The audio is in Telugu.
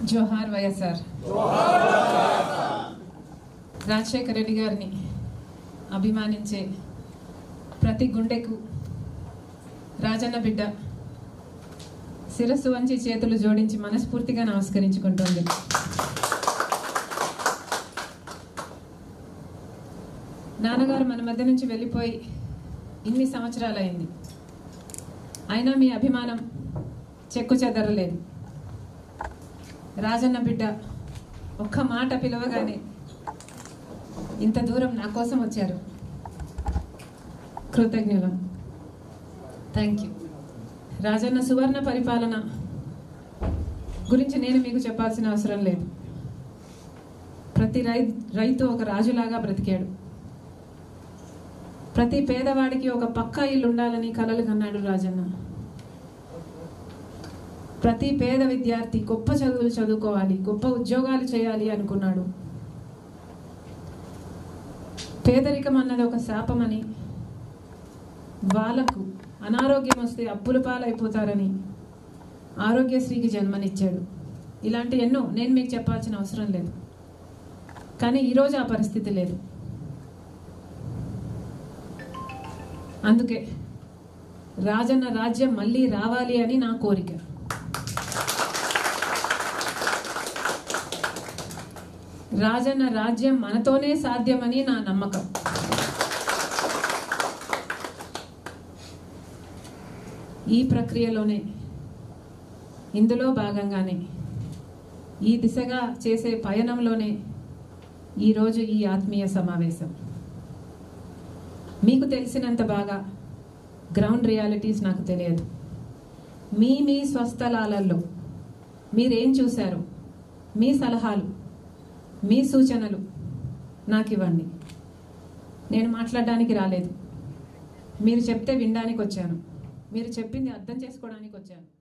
జోహార్ వైఎస్ఆర్. రాజశేఖర రెడ్డి గారిని అభిమానించే ప్రతి గుండెకు రాజన్న బిడ్డ శిరస్సు వంచి చేతులు జోడించి మనస్ఫూర్తిగా నమస్కరించుకుంటోంది. నాన్నగారు మన మధ్య నుంచి వెళ్ళిపోయి ఇన్ని సంవత్సరాలైంది. అయినా మీ అభిమానం చెక్కు చెదరలేదు. రాజన్న బిడ్డ ఒక్క మాట పిలవగానే ఇంత దూరం నా కోసం వచ్చారు. కృతజ్ఞులం. Thank you. రాజన్న సువర్ణ పరిపాలన గురించి నేను మీకు చెప్పాల్సిన అవసరం లేదు. ప్రతి రైతు ఒక రాజులాగా బ్రతికాడు. ప్రతి పేదవాడికి ఒక పక్కా ఇల్లు ఉండాలని కలలు కన్నాడు రాజన్న. ప్రతి పేద విద్యార్థి గొప్ప చదువులు చదువుకోవాలి, గొప్ప ఉద్యోగాలు చేయాలి అనుకున్నాడు. పేదరికం అన్నది ఒక శాపమని, వాళ్ళకు అనారోగ్యం వస్తే అప్పుల పాలైపోతారని ఆరోగ్యశ్రీకి జన్మనిచ్చాడు. ఇలాంటి ఎన్నో నేను మీకు చెప్పాల్సిన అవసరం లేదు. కానీ ఈరోజు ఆ పరిస్థితి లేదు. అందుకే రాజన్న రాజ్యం మళ్ళీ రావాలి అని నా కోరిక. రాజన్న రాజ్యం మనతోనే సాధ్యమని నా నమ్మకం. ఈ ప్రక్రియలోనే, ఇందులో భాగంగానే, ఈ దిశగా చేసే పయనంలోనే ఈరోజు ఈ ఆత్మీయ సమావేశం. మీకు తెలిసినంత బాగా గ్రౌండ్ రియాలిటీస్ నాకు తెలియదు. మీ స్వస్థలాలలో మీరేం చూశారు, మీ సలహాలు, మీ సూచనలు నాకు ఇవ్వండి. నేను మాట్లాడడానికి రాలేదు. మీరు చెప్తే వినడానికి వచ్చాను. మీరు చెప్పింది అర్థం చేసుకోవడానికి వచ్చాను.